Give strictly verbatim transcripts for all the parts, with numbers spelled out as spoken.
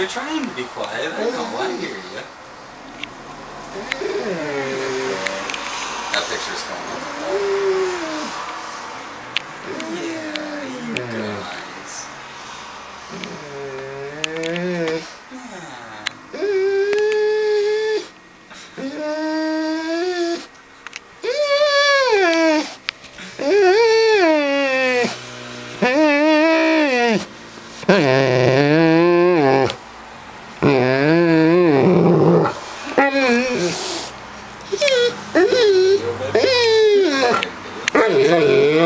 You're trying to be quiet. I know, I hear you. That picture's coming up. Yeah, you guys. Are you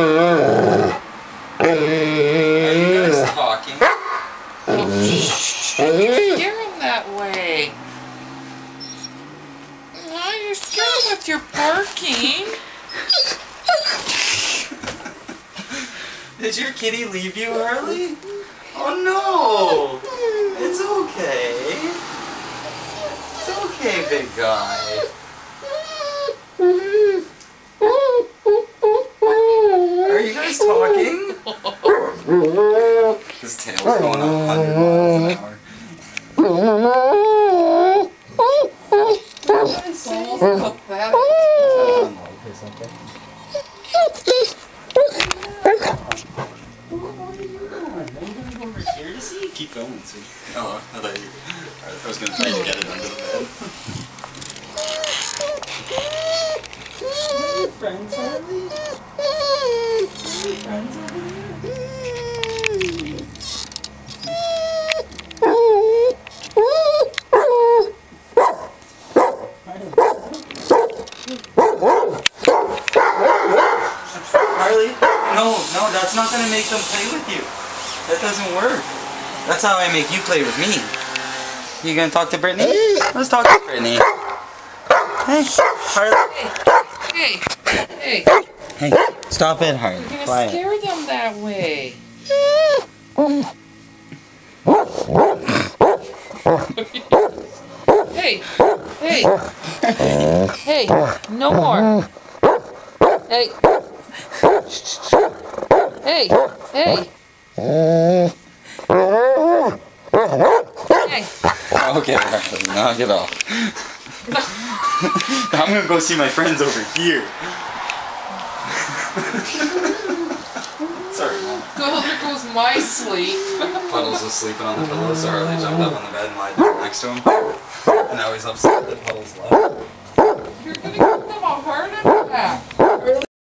guys talking? Scare him that way. Now you're scared with your barking. Did your kitty leave you early? Oh no! It's okay. It's okay, big guy. Are you guys talking? His tail's going a hundred miles an hour. Keep going, see? Oh, I thought you. I was gonna try to get it under the bed. Your friends, Harley? Your friends over here? Harley? No, no, that's not gonna make them play with you. That doesn't work. That's how I make you play with me. You gonna talk to Brittany? Let's talk to Brittany. Hey, Harley. Hey, hey. Hey, stop it, Harley. You're gonna Quiet. scare them that way. Hey, hey, hey, no more. Hey, hey, hey. Hey. Okay, Harley, knock it off. I'm gonna go see my friends over here. Sorry, Mom. Oh, there goes my sleep. Puddles was sleeping on the pillow, so Harley jumped up on the bed and lied down next to him. And now he's upset that Puddles left.